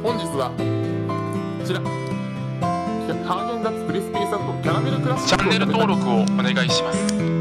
本日はこちらハーゲンダッツクリスピーさんとキャラメルクラッシュチャンネル登録をお願いします。